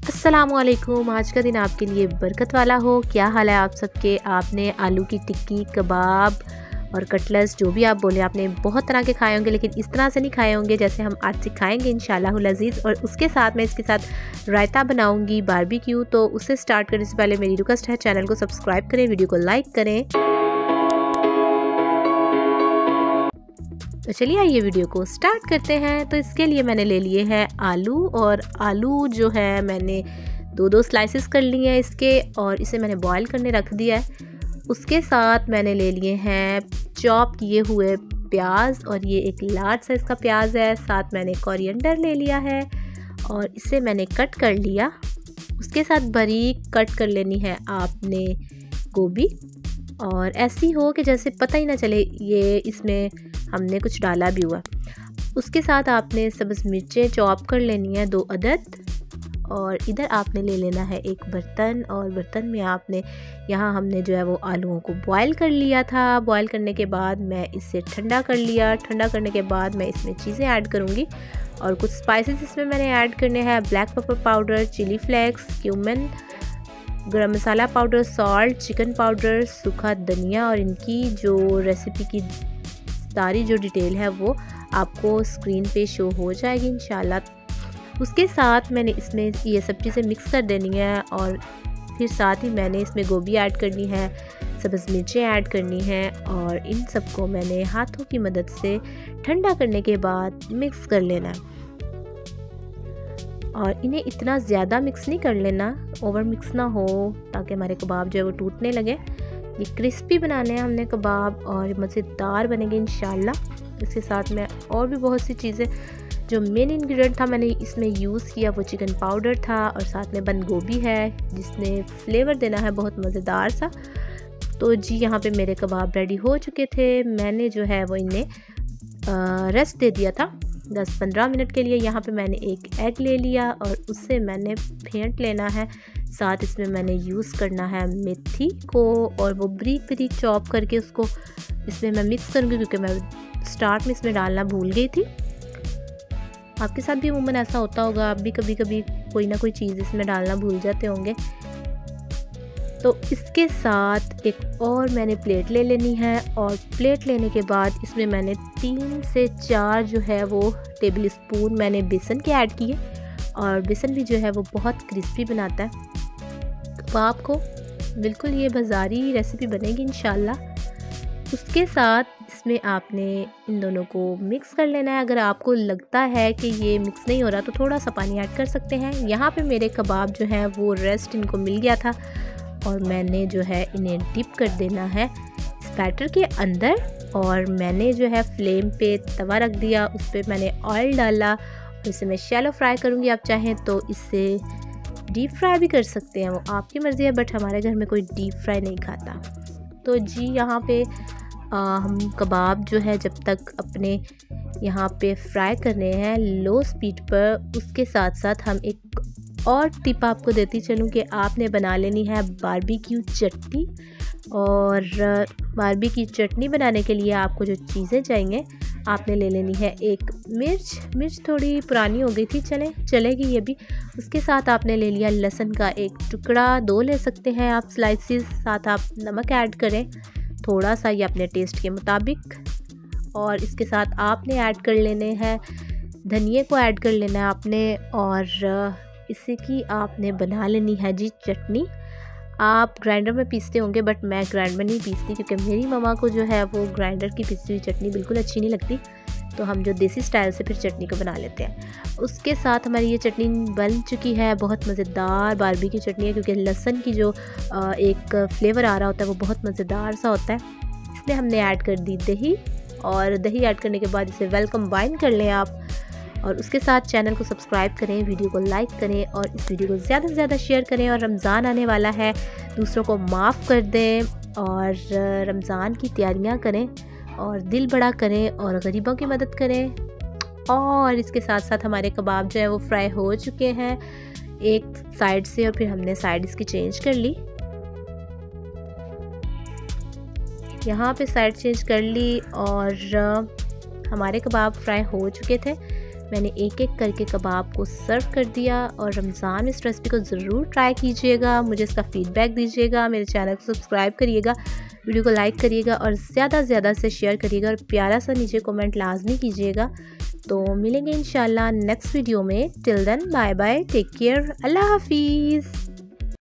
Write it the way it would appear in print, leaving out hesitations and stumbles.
अस्सलामुअलैकुम। आज का दिन आपके लिए बरकत वाला हो। क्या हाल है आप सबके। आपने आलू की टिक्की, कबाब और कटलेट्स जो भी आप बोले, आपने बहुत तरह के खाए होंगे, लेकिन इस तरह से नहीं खाए होंगे जैसे हम आज सिखाएंगे इंशाल्लाहुल अज़ीज़। और उसके साथ मैं इसके साथ रायता बनाऊंगी, बारबेक्यू। तो उससे स्टार्ट करने से पहले मेरी रिक्वेस्ट है, चैनल को सब्सक्राइब करें, वीडियो को लाइक करें। तो चलिए आइए वीडियो को स्टार्ट करते हैं। तो इसके लिए मैंने ले लिए हैं आलू, और आलू जो है मैंने दो स्लाइसेस कर लिए हैं इसके, और इसे मैंने बॉईल करने रख दिया है। उसके साथ मैंने ले लिए हैं चॉप किए हुए प्याज, और ये एक लार्ज साइज़ का प्याज है। साथ मैंने कोरिएंडर ले लिया है और इसे मैंने कट कर लिया। उसके साथ बारीक कट कर लेनी है आपने गोभी, और ऐसी हो कि जैसे पता ही ना चले ये इसमें हमने कुछ डाला भी हुआ। उसके साथ आपने सब्ज़ मिर्चें चॉप कर लेनी है 2 अदद, और इधर आपने ले लेना है एक बर्तन, और बर्तन में आपने यहाँ हमने जो है वो आलूओं को बॉईल कर लिया था। बॉईल करने के बाद मैं इसे ठंडा कर लिया। ठंडा करने के बाद मैं इसमें चीज़ें ऐड करूँगी, और कुछ स्पाइसेस इसमें मैंने ऐड करने हैं। Black pepper powder, chilli flakes, cumin, garam masala powder, salt, chicken powder, सूखा धनिया, और इनकी जो रेसिपी की सारी जो डिटेल है वो आपको स्क्रीन पे शो हो जाएगी इंशाल्लाह। उसके साथ मैंने इसमें ये सब चीज़ें मिक्स कर देनी है, और फिर साथ ही मैंने इसमें गोभी ऐड करनी है, सब्ज़ मिर्चें ऐड करनी है, और इन सबको मैंने हाथों की मदद से ठंडा करने के बाद मिक्स कर लेना है। और इन्हें इतना ज़्यादा मिक्स नहीं कर लेना, ओवर मिक्स ना हो, ताकि हमारे कबाब जो है वो टूटने लगे। ये क्रिस्पी बनाने हैं हमने कबाब, और मज़ेदार बनेंगे इंशाल्लाह। इसके साथ में और भी बहुत सी चीज़ें, जो मेन इंग्रेडिएंट था मैंने इसमें यूज़ किया वो चिकन पाउडर था, और साथ में बंद गोभी है जिसने फ्लेवर देना है बहुत मज़ेदार सा। तो जी यहाँ पे मेरे कबाब रेडी हो चुके थे। मैंने जो है वो इन्हें रेस्ट दे दिया था 10-15 मिनट के लिए। यहाँ पे मैंने एक एग ले लिया और उससे मैंने फेंट लेना है। साथ इसमें मैंने यूज़ करना है मेथी को, और वो बारीक चॉप करके उसको इसमें मैं मिक्स करूँगी, क्योंकि मैं स्टार्ट में इसमें डालना भूल गई थी। आपके साथ भी अमूमन ऐसा होता होगा, आप भी कभी कभी कोई ना कोई चीज़ इसमें डालना भूल जाते होंगे। तो इसके साथ एक और मैंने प्लेट ले लेनी है, और प्लेट लेने के बाद इसमें मैंने 3 से 4 जो है वो टेबल स्पून मैंने बेसन के ऐड किए, और बेसन भी जो है वो बहुत क्रिस्पी बनाता है कबाब को। बिल्कुल ये बाज़ारी रेसिपी बनेगी इंशाल्लाह। उसके साथ इसमें आपने इन दोनों को मिक्स कर लेना है। अगर आपको लगता है कि ये मिक्स नहीं हो रहा तो थोड़ा सा पानी ऐड कर सकते हैं। यहाँ पे मेरे कबाब जो है वो रेस्ट इनको मिल गया था, और मैंने जो है इन्हें डिप कर देना है इस बैटर के अंदर। और मैंने जो है फ्लेम पे तवा रख दिया, उस पर मैंने ऑयल डाला, और इसे मैं शैलो फ्राई करूँगी। आप चाहें तो इससे डीप फ्राई भी कर सकते हैं, वो आपकी मर्ज़ी है, बट हमारे घर में कोई डीप फ्राई नहीं खाता। तो जी यहाँ पे हम कबाब जो है जब तक अपने यहाँ पे फ्राई करने हैं लो स्पीड पर। उसके साथ साथ हम एक और टिप आपको देती चलूँ कि आपने बना लेनी है बारबेक्यू चटनी। और बारबेक्यू चटनी बनाने के लिए आपको जो चीज़ें चाहिए, आपने ले लेनी है एक मिर्च थोड़ी पुरानी हो गई थी, चलेगी ये भी। उसके साथ आपने ले लिया लहसुन का एक टुकड़ा, 2 ले सकते हैं आप स्लाइसिस। साथ आप नमक ऐड करें थोड़ा सा, ये अपने टेस्ट के मुताबिक। और इसके साथ आपने ऐड कर लेने हैं धनिए को ऐड कर लेना है आपने, और इसी की आपने बना लेनी है जी चटनी। आप ग्राइंडर में पीसते होंगे, बट मैं ग्राइंडर में नहीं पीसती, क्योंकि मेरी मम्मा को जो है वो ग्राइंडर की पीसी हुई चटनी बिल्कुल अच्छी नहीं लगती। तो हम जो देसी स्टाइल से फिर चटनी को बना लेते हैं। उसके साथ हमारी ये चटनी बन चुकी है। बहुत मज़ेदार बारबेक्यू चटनी है, क्योंकि लहसुन की जो एक फ्लेवर आ रहा होता है वो बहुत मज़ेदार सा होता है। इसमें हमने ऐड कर दी दही, और दही ऐड करने के बाद इसे वेल कंबाइन कर लें आप। और उसके साथ चैनल को सब्सक्राइब करें, वीडियो को लाइक करें, और इस वीडियो को ज़्यादा से ज़्यादा शेयर करें। और रमज़ान आने वाला है, दूसरों को माफ़ कर दें, और रमज़ान की तैयारियां करें, और दिल बड़ा करें, और गरीबों की मदद करें। और इसके साथ साथ हमारे कबाब जो है वो फ्राई हो चुके हैं एक साइड से, और फिर हमने साइड इसकी चेंज कर ली। यहाँ पे साइड चेंज कर ली, और हमारे कबाब फ्राई हो चुके थे। मैंने एक एक करके कबाब को सर्व कर दिया। और रमज़ान में इस रेसिपी को ज़रूर ट्राई कीजिएगा, मुझे इसका फ़ीडबैक दीजिएगा, मेरे चैनल को सब्सक्राइब करिएगा, वीडियो को लाइक करिएगा और ज़्यादा से ज़्यादा से शेयर करिएगा और प्यारा सा नीचे कमेंट लाजमी कीजिएगा। तो मिलेंगे इंशाल्लाह नेक्स्ट वीडियो में। Till then bye bye, take care, अल्लाह हाफिज़।